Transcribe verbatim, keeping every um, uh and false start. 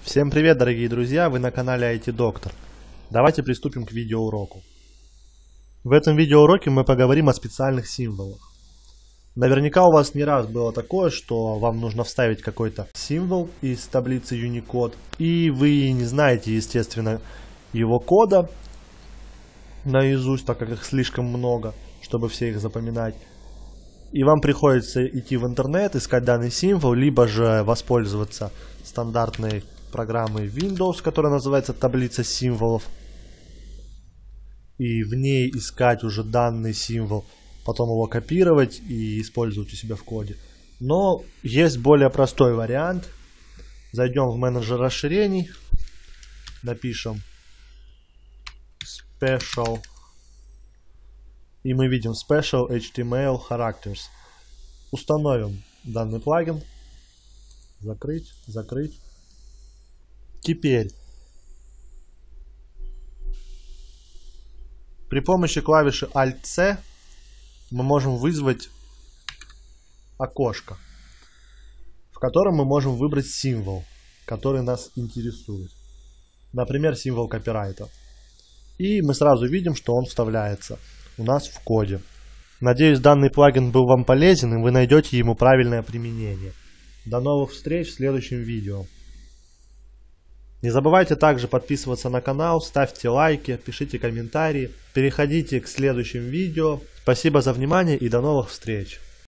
Всем привет, дорогие друзья, вы на канале ай ти доктор. Давайте приступим к видеоуроку. В этом видеоуроке мы поговорим о специальных символах. Наверняка у вас не раз было такое, что вам нужно вставить какой-то символ из таблицы Unicode, и вы не знаете, естественно, его кода наизусть, так как их слишком много, чтобы все их запоминать. И вам приходится идти в интернет, искать данный символ, либо же воспользоваться стандартной программой Windows, которая называется таблица символов, и в ней искать уже данный символ, потом его копировать и использовать у себя в коде. Но есть более простой вариант. Зайдем в менеджер расширений, напишем Special, и мы видим Special эйч ти эм эл Characters. Установим данный плагин. Закрыть, закрыть. Теперь при помощи клавиши Alt-C мы можем вызвать окошко, в котором мы можем выбрать символ, который нас интересует. Например, символ копирайта. И мы сразу видим, что он вставляется у нас в коде. Надеюсь, данный плагин был вам полезен, и вы найдете ему правильное применение. До новых встреч в следующем видео. Не забывайте также подписываться на канал, ставьте лайки, пишите комментарии, переходите к следующим видео. Спасибо за внимание и до новых встреч!